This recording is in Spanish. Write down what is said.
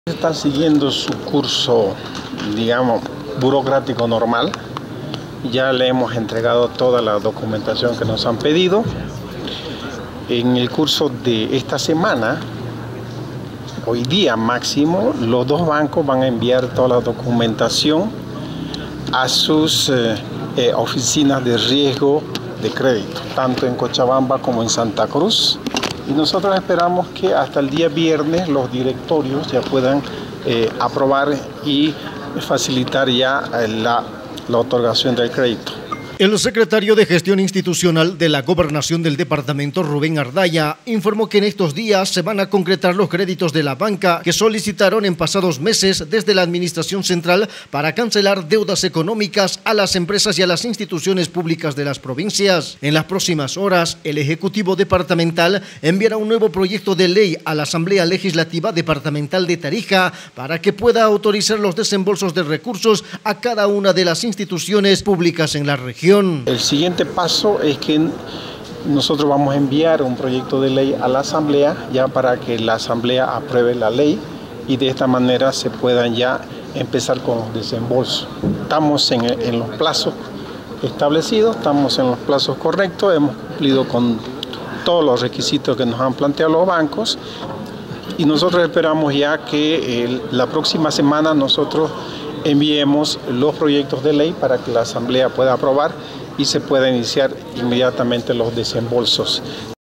Está siguiendo su curso, digamos, burocrático normal. Ya le hemos entregado toda la documentación que nos han pedido. En el curso de esta semana, hoy día máximo, los dos bancos van a enviar toda la documentación a sus oficinas de riesgo de crédito, tanto en Cochabamba como en Santa Cruz. Y nosotros esperamos que hasta el día viernes los directorios ya puedan aprobar y facilitar ya la otorgación del crédito. El secretario de Gestión Institucional de la Gobernación del departamento, Rubén Ardaya, informó que en estos días se van a concretar los créditos de la banca que solicitaron en pasados meses desde la Administración Central para cancelar deudas económicas a las empresas y a las instituciones públicas de las provincias. En las próximas horas, el Ejecutivo Departamental enviará un nuevo proyecto de ley a la Asamblea Legislativa Departamental de Tarija para que pueda autorizar los desembolsos de recursos a cada una de las instituciones públicas en la región. El siguiente paso es que nosotros vamos a enviar un proyecto de ley a la Asamblea ya para que la Asamblea apruebe la ley y de esta manera se puedan ya empezar con los desembolsos. Estamos en los plazos establecidos, estamos en los plazos correctos, hemos cumplido con todos los requisitos que nos han planteado los bancos y nosotros esperamos ya que la próxima semana nosotros enviemos los proyectos de ley para que la Asamblea pueda aprobar y se pueda iniciar inmediatamente los desembolsos.